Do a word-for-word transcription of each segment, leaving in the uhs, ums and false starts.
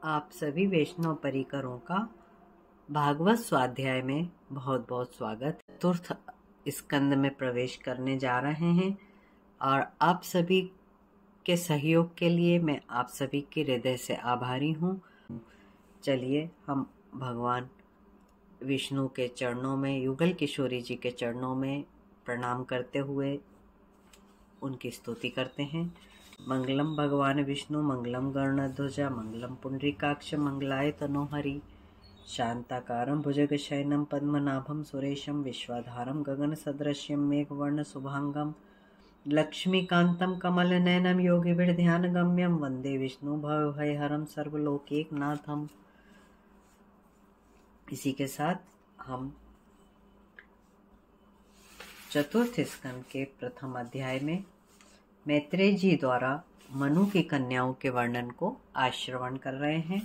आप सभी वैष्णव परिकरों का भागवत स्वाध्याय में बहुत बहुत स्वागत। चतुर्थ स्कंद में प्रवेश करने जा रहे हैं और आप सभी के सहयोग के लिए मैं आप सभी के हृदय से आभारी हूँ। चलिए हम भगवान विष्णु के चरणों में, युगल किशोरी जी के चरणों में प्रणाम करते हुए उनकी स्तुति करते हैं। मंगलम भगवान विष्णु मंगलम गरुड़ध्वजा मंगलम पुंडरीकाक्ष मंगलाय तनोहरि शांताकारं भुजगशयनं पद्मनाभं सुरेशं विश्वाधारं गगनसदृशं मेघवर्ण शुभांगं लक्ष्मीकान्तं कमलनयनं योगिभिर्ध्यानगम्यं वन्दे विष्णु भवभयहरं सर्वलोकैकनाथम्। इसी के साथ हम चतुर्थ स्कंद के प्रथम अध्याय में मैत्रेय जी द्वारा मनु की कन्याओं के वर्णन को आश्रवण कर रहे हैं।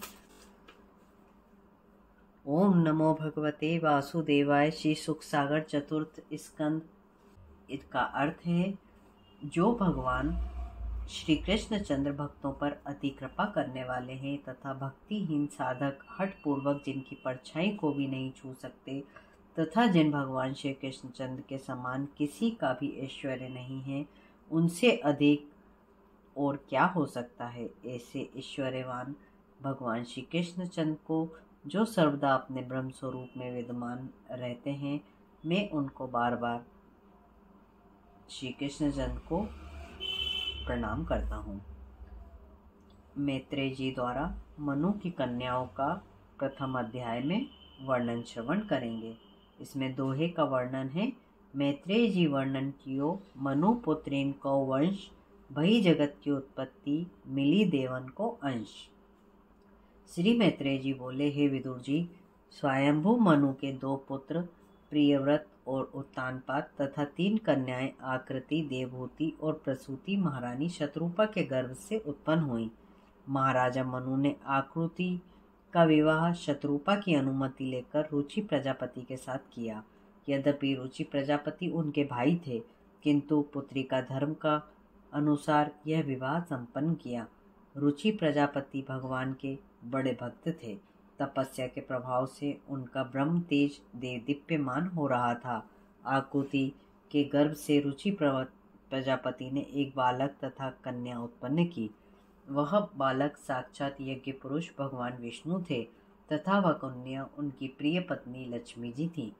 ओम नमो भगवते वासुदेवाय। श्री सुख सागर चतुर्थ स्कंद, इसका अर्थ है जो भगवान श्री कृष्ण चंद्र भक्तों पर अति कृपा करने वाले हैं तथा भक्तिहीन साधक हठ पूर्वक जिनकी परछाई को भी नहीं छू सकते तथा जिन भगवान श्री कृष्ण चंद्र के समान किसी का भी ऐश्वर्य नहीं है, उनसे अधिक और क्या हो सकता है। ऐसे ऐश्वर्यवान भगवान श्री कृष्ण चंद्र को जो सर्वदा अपने ब्रह्म स्वरूप में विद्यमान रहते हैं, मैं उनको बार बार श्री कृष्ण चंद्र को प्रणाम करता हूँ। मैत्रेय जी द्वारा मनु की कन्याओं का प्रथम अध्याय में वर्णन श्रवण करेंगे। इसमें दोहे का वर्णन है। मैत्रेय जी वर्णन कियो मनु पुत्रीन को वंश, भई जगत की उत्पत्ति मिली देवन को अंश। श्री मैत्रेय जी बोले, हे विदुर जी, स्वयंभू मनु के दो पुत्र प्रियव्रत और उत्तानपाद तथा तीन कन्याएं आकृति, देवहूति और प्रसूति महारानी शत्रुपा के गर्भ से उत्पन्न हुई। महाराजा मनु ने आकृति का विवाह शत्रुपा की अनुमति लेकर रुचि प्रजापति के साथ किया। यद्यपि रुचि प्रजापति उनके भाई थे, किंतु पुत्री का धर्म का अनुसार यह विवाह संपन्न किया। रुचि प्रजापति भगवान के बड़े भक्त थे। तपस्या के प्रभाव से उनका ब्रह्म तेज दे दीप्यमान हो रहा था। आकृति के गर्भ से रुचि प्रजापति ने एक बालक तथा कन्या उत्पन्न की। वह बालक साक्षात यज्ञ पुरुष भगवान विष्णु थे तथा वह कन्या उनकी प्रिय पत्नी लक्ष्मी जी थी।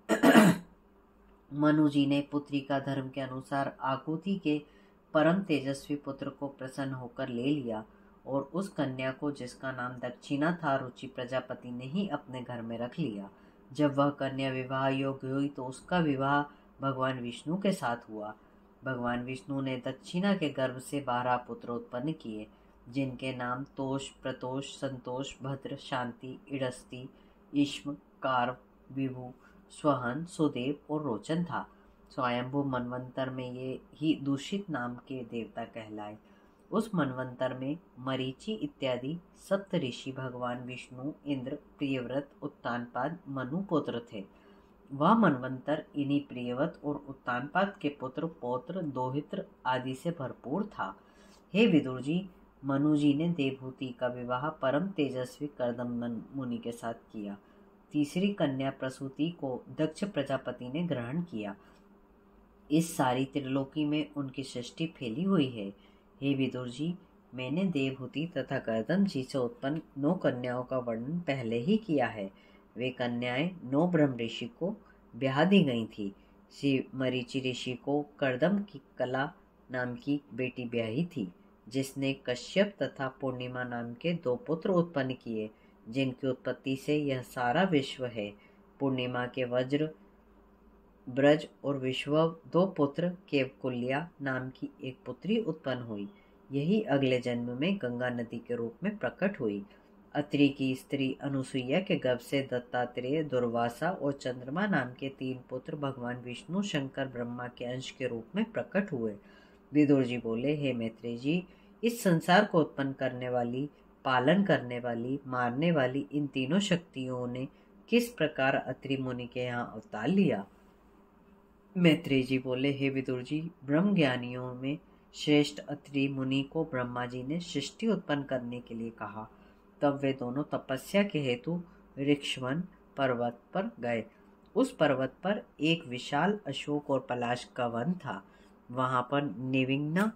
मनु जी ने पुत्री का धर्म के अनुसार आकृति के परम तेजस्वी पुत्र को प्रसन्न होकर ले लिया और उस कन्या को, जिसका नाम दक्षिणा था, रुचि प्रजापति ने ही अपने घर में रख लिया। जब वह कन्या विवाह योग्य हुई तो उसका विवाह भगवान विष्णु के साथ हुआ। भगवान विष्णु ने दक्षिणा के गर्भ से बारह पुत्र उत्पन्न किए, जिनके नाम तोष, प्रतोष, संतोष, भद्र, शांति, इड़स्ती, ईश्म, कार्व, विभु, स्वहन, सुदेव और रोचन था। स्वयंभू मनवंतर में ये ही दूषित नाम के देवता कहलाए। उस मनवंतर में मरीचि इत्यादि सप्त ऋषि भगवान विष्णु, इंद्र, प्रियव्रत, उत्तानपाद, मनु पुत्र थे। वह मनवंतर इन्हीं प्रियव्रत और उत्तानपाद के पुत्र, पौत्र, दोहित्र आदि से भरपूर था। हे विदुर जी, मनु जी ने देवहूति का विवाह परम तेजस्वी कर्दम मुनि के साथ किया। तीसरी कन्या प्रसूति को दक्ष प्रजापति ने ग्रहण किया। इस सारी त्रिलोकी में उनकी सृष्टि फैली हुई है। हे विदुर जी, मैंने देवहूति तथा कर्दम जी से उत्पन्न नौ कन्याओं का वर्णन पहले ही किया है। वे कन्याएं नौ ब्रह्म ऋषि को ब्याह दी गई थी। श्री मरीचि ऋषि को कर्दम की कला नाम की बेटी ब्याही थी, जिसने कश्यप तथा पूर्णिमा नाम के दो पुत्र उत्पन्न किए, जिनकी उत्पत्ति से यह सारा विश्व है। पूर्णिमा के वज्र, ब्रज और विश्वव दो पुत्र, केवकुल्या नाम की एक पुत्री उत्पन्न हुई। यही अगले जन्म में गंगा नदी के रूप में प्रकट हुई। अत्रि की स्त्री अनुसुईया के गर्भ से दत्तात्रेय, दुर्वासा और चंद्रमा नाम के तीन पुत्र भगवान विष्णु, शंकर, ब्रह्मा के अंश के रूप में प्रकट हुए। विदुर जी बोले, हे मैत्रेय जी, इस संसार को उत्पन्न करने वाली, पालन करने वाली, मारने वाली इन तीनों शक्तियों ने किस प्रकार अत्रि मुनि के यहाँ अवतार लिया। मैत्रेय जी बोले, हे विदुर जी, ब्रह्म ज्ञानियों में श्रेष्ठ अत्रि मुनि को ब्रह्मा जी ने सृष्टि उत्पन्न करने के लिए कहा। तब वे दोनों तपस्या के हेतु ऋक्षवन पर्वत पर गए। उस पर्वत पर एक विशाल अशोक और पलाश का वन था। वहां पर निविघ्ना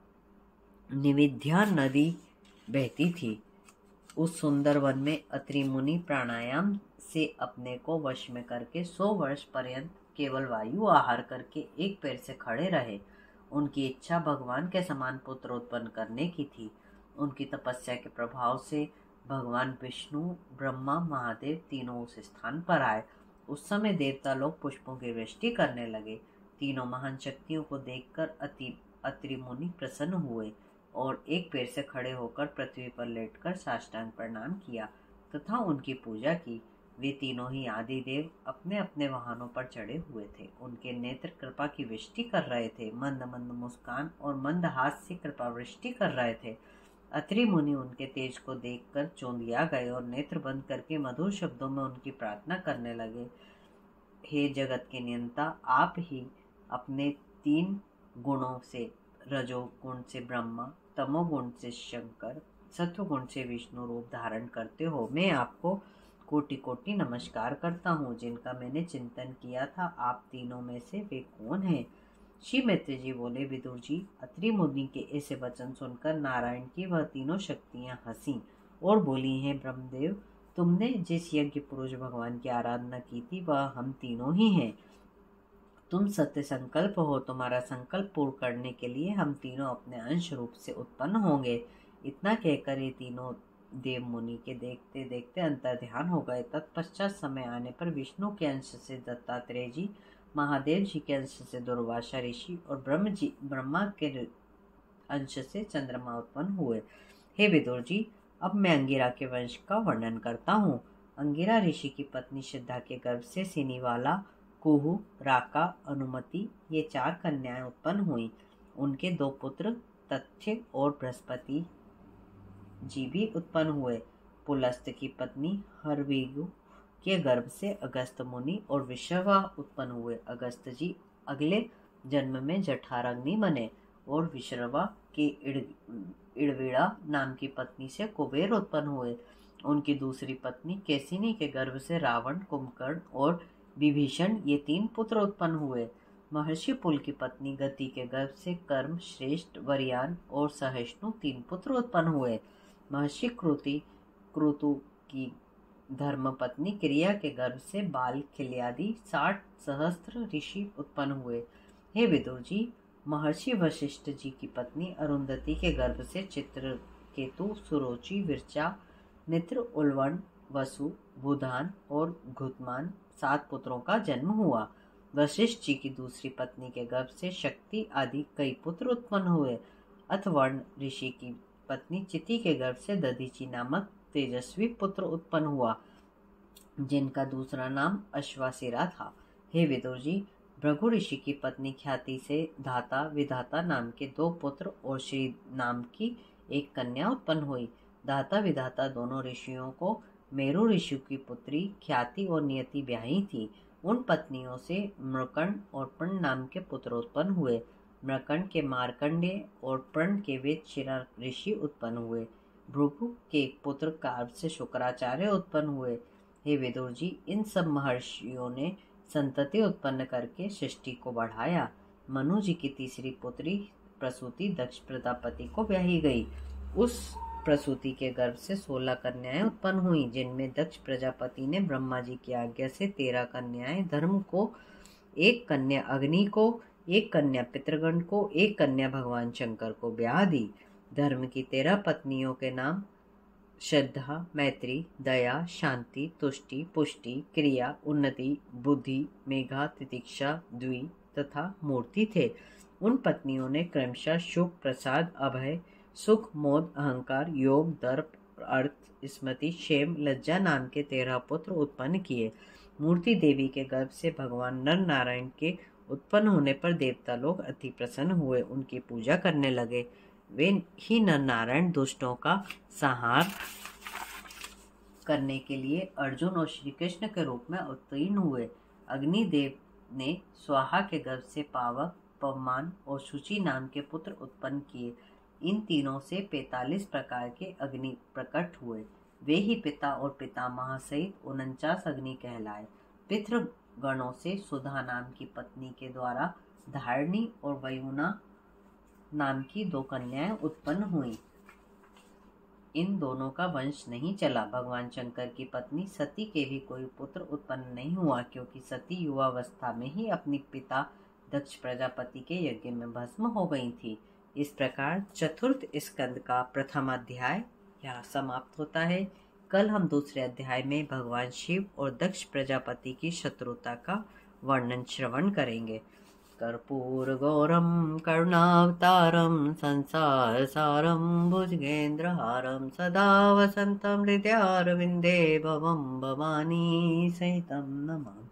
निविद्या नदी बहती थी। उस सुंदर वन में अत्रि मुनि प्राणायाम से अपने को वश में करके सौ वर्ष पर्यंत केवल वायु आहार करके एक पैर से खड़े रहे। उनकी इच्छा भगवान के समान पुत्र उत्पन्न करने की थी। उनकी तपस्या के प्रभाव से भगवान विष्णु, ब्रह्मा, महादेव तीनों उस स्थान पर आए। उस समय देवता लोग पुष्पों की वृष्टि करने लगे। तीनों महान शक्तियों को देखकर अति अत्रि मुनि प्रसन्न हुए और एक पैर से खड़े होकर पृथ्वी पर लेटकर साष्टांग प्रणाम किया तथा उनकी पूजा की। वे तीनों ही आदि देव अपने अपने वाहनों पर चढ़े हुए थे। उनके नेत्र कृपा की वृष्टि कर रहे थे। मंद मंद मुस्कान और मंद हाथ से कृपा वृष्टि कर रहे थे। अत्रि मुनि उनके तेज को देखकर चौंधिया गए और नेत्र बंद करके मधुर शब्दों में उनकी प्रार्थना करने लगे। हे जगत के नियंता, आप ही अपने तीन गुणों से, रजोगुण से ब्रह्मा, तमोगुण से शंकर, सत्वगुण से विष्णु रूप धारण करते हो। मैं आपको कोटि कोटि नमस्कार करता हूँ। जिनका मैंने चिंतन किया था, आप तीनों में से वे कौन हैं? श्री मैत्री जी बोले, विदुर जी, अत्रि मुनि के ऐसे वचन सुनकर नारायण की वह तीनों शक्तियां हंसी और बोली हैं, ब्रह्मदेव, तुमने जिस यज्ञ पुरुष भगवान की आराधना की थी वह हम तीनों ही हैं। तुम सत्य संकल्प हो। तुम्हारा संकल्प पूर्ण करने के लिए हम तीनों अपने अंश रूप से उत्पन्न होंगे। इतना कहकर ये तीनों देव मुनि के देखते देखते अंतर ध्यान हो गए। तत्पश्चात समय आने पर विष्णु के अंश से दत्तात्रेय जी, महादेव जी के अंश से दुर्वासा ऋषि और ब्रह्म जी ब्रह्मा के अंश से चंद्रमा उत्पन्न हुए। हे विदुर जी, अब मैं अंगिरा के वंश का वर्णन करता हूँ। अंगिरा ऋषि की पत्नी श्रद्धा के गर्भ से सिनीवाला, कुहू, राका, अनुमति ये चार कन्याएं उत्पन्न हुई। उनके दो पुत्र तथ्य और बृहस्पति जी भी उत्पन्न हुए। पुलस्त की पत्नी हरवीगु के गर्भ से अगस्त मुनि और विश्रवा उत्पन्न हुए। अगस्त जी अगले जन्म में जठाराग्नि बने और विश्रवा के इड़ इड़विड़ा नाम की पत्नी से कुबेर उत्पन्न हुए। उनकी दूसरी पत्नी केसिनी के गर्भ से रावण, कुंभकर्ण और विभीषण ये तीन पुत्र उत्पन्न हुए। महर्षि पुल की पत्नी गति के गर्भ से कर्म, श्रेष्ठ, वरियान और सहिष्णु तीन पुत्र उत्पन्न हुए। महर्षि कृति क्रतु की धर्म पत्नी क्रिया के गर्भ से बाल, खिल्यादि साठ सहस्त्र ऋषि उत्पन्न हुए। हे विदुर जी, महर्षि वशिष्ठ जी की पत्नी अरुंधति के गर्भ से चित्रकेतु, सुरुचि, विरचा, मित्र, उल्वन, वसु, बुधान और घुतमान सात पुत्रों का जन्म हुआ। वशिष्ठ जी की दूसरी पत्नी के गर्भ से शक्ति आदि कई पुत्र उत्पन्न हुए। अथवर्ण ऋषि की पत्नी चिति के गर्भ से दधीचि नामक तेजस्वी पुत्र उत्पन्न हुआ, जिनका दूसरा नाम अश्वासिरा था। हे विदुर जी, भृगु ऋषि की पत्नी ख्याति से धाता, विधाता नाम के दो पुत्र और श्री नाम की एक कन्या उत्पन्न हुई। धाता विधाता दोनों ऋषियों को मेरु ऋषि की पुत्री ख्याति और नियति ब्याही थी। उन पत्नियों से मृकण और प्रण नाम के पुत्र उत्पन्न हुए। मृकण के मार्कंडेय और प्रण के वेदशिरा ऋषि उत्पन्न हुए। भृगु के पुत्र कार्ब से शुक्राचार्य उत्पन्न हुए। हे विदुर जी, इन सब महर्षियों ने संतति उत्पन्न करके सृष्टि को बढ़ाया। मनु जी की तीसरी पुत्री प्रसूति दक्ष प्रजापति को ब्याही गई। उस प्रसूति के गर्भ से सोलह कन्याएं उत्पन्न हुई, जिनमें दक्ष प्रजापति ने ब्रह्मा जी की आज्ञा से तेरह कन्याएं धर्म को, एक कन्या अग्नि को, एक कन्या पितृगण को, एक कन्या भगवान शंकर को ब्याह दी। धर्म की तेरह पत्नियों के नाम श्रद्धा, मैत्री, दया, शांति, तुष्टि, पुष्टि, क्रिया, उन्नति, बुद्धि, मेघा, तितिक्षा, द्वि तथा मूर्ति थे। उन पत्नियों ने क्रमशः सुख, प्रसाद, अभय, सुख, मोद, अहंकार, योग, दर्प, अर्थ, स्मृति, क्षेम, लज्जा नाम के तेरह पुत्र उत्पन्न किए। मूर्ति देवी के गर्भ से भगवान नर नारायण के उत्पन्न होने पर देवता लोग अति प्रसन्न हुए, उनकी पूजा करने लगे। वे ही नर नारायण दुष्टों का संहार करने के लिए अर्जुन और श्री कृष्ण के रूप में अवतीर्ण हुए। अग्निदेव ने स्वाहा के गर्भ से पावक, पवमान और शुचि नाम के पुत्र उत्पन्न किए। इन तीनों से पैतालीस प्रकार के अग्नि प्रकट हुए। वे ही पिता और पितामह सहित उनचास अग्नि कहलाए। पितृगणों से सुधा नाम की पत्नी के द्वारा धारणी और वयुना नाम की दो कन्याएं उत्पन्न हुई। इन दोनों का वंश नहीं चला। भगवान शंकर की पत्नी सती के भी कोई पुत्र उत्पन्न नहीं हुआ, क्योंकि सती युवावस्था में ही अपनी पिता दक्ष प्रजापति के यज्ञ में भस्म हो गई थी। इस प्रकार चतुर्थ स्कंद का प्रथम अध्याय यहाँ समाप्त होता है। कल हम दूसरे अध्याय में भगवान शिव और दक्ष प्रजापति की शत्रुता का वर्णन श्रवण करेंगे। कर्पूर गौरम करुणावतारम संसार सारम भुजगेन्द्रहारम सदा वसंतम हृदयारविंदे भवम भवानी सहितम नमामि।